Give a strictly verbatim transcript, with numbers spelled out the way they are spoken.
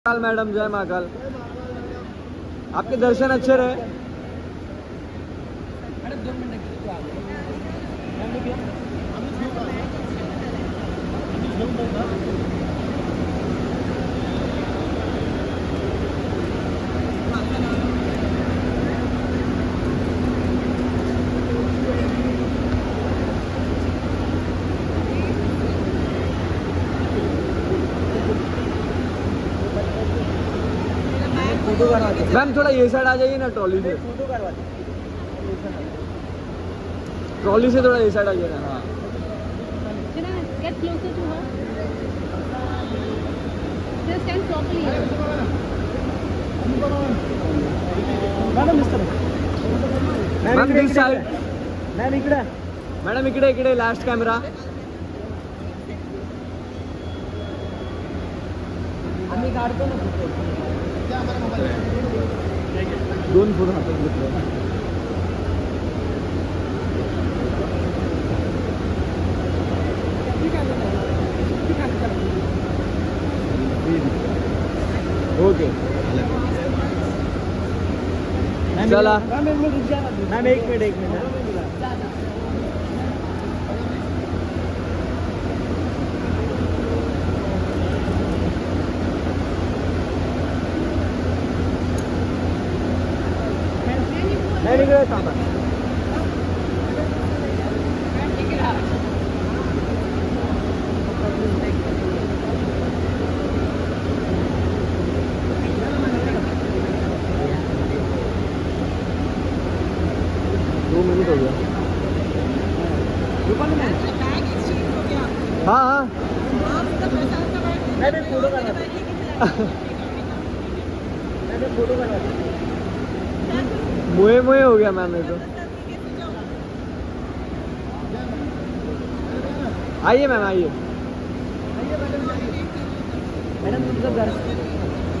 Madam जय महाकाल, आपके दर्शन अच्छे रहे। मैम थोड़ा ये साइड आ जाइए ना, ट्रॉली से ट्रॉली से थोड़ा ये साइड आ जाइए ना। हाँ मैम दिस साइड, मैम इकडे, मैडम इकडे इकडे लास्ट कॅमेरा। आम्ही काढतो ना दोन फोटो हातात घेतले। ओके चला मैम, एक मिनट एक मिनट नहीं निकले सामान। दो मिनट हो गया। हाँ हाँ मैं भी फोटो करवा मैं भी फोटो करवा मुहे मुहे हो गया मैम। तो आइए मैम, आइए मैडम, उनका घर